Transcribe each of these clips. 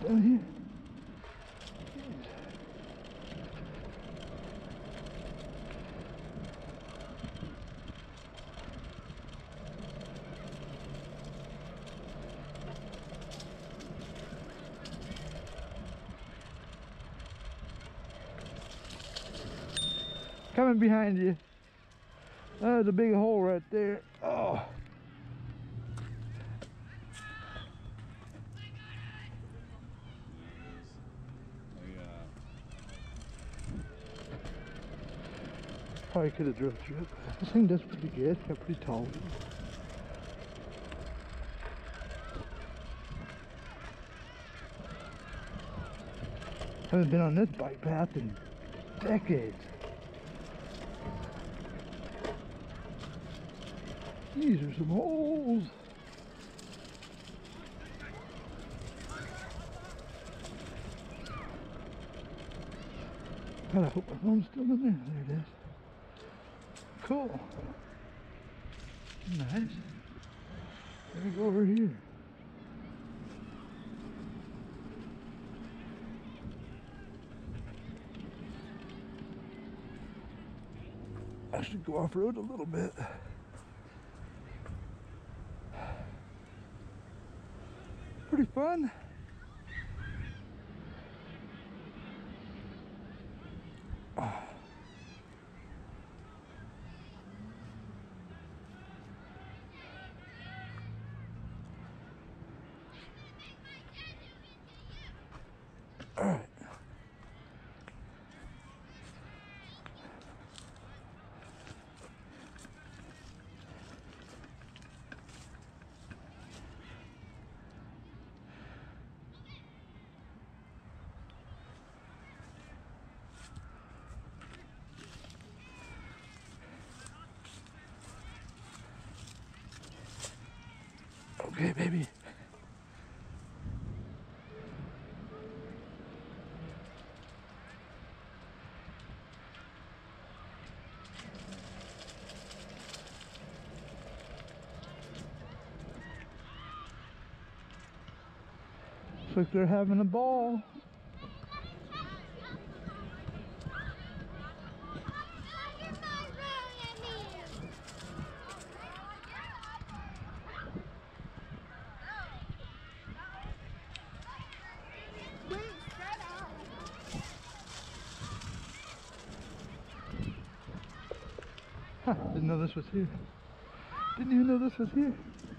down here. Coming behind you. There's a big hole right there. Oh. Probably could have drove through it. This thing does pretty good. Got pretty tall. Haven't been on this bike path in decades. These are some holes. God, I hope my phone's still in there. There it is. Cool. Nice. Let me go over here. I should go off-road a little bit. Pretty fun. All right. Okay, baby. Looks like they're having a ball. Huh, didn't know this was here. Didn't even know this was here.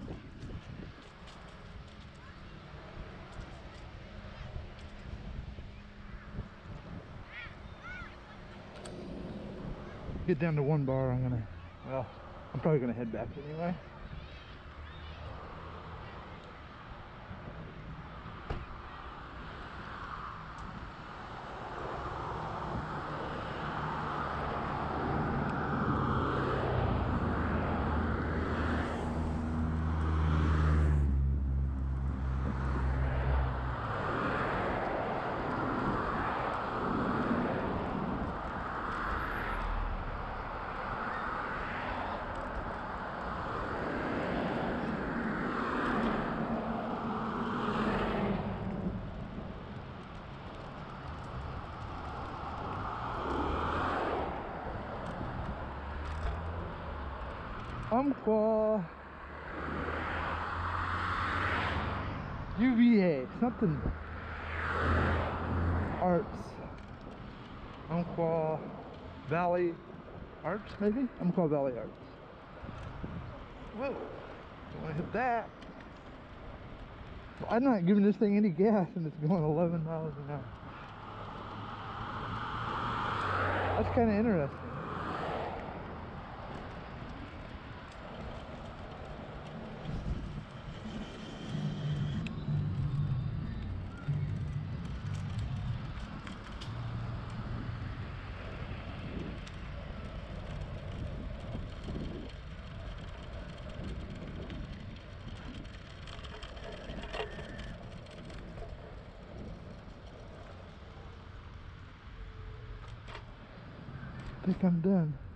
Get down to one bar, I'm probably gonna head back anyway. Umpqua UVA something Arts, Umpqua Valley Arts, maybe Umpqua Valley Arts. Whoa, don't want to hit that. I'm not giving this thing any gas and it's going 11 miles an hour. That's kind of interesting. I think I'm done.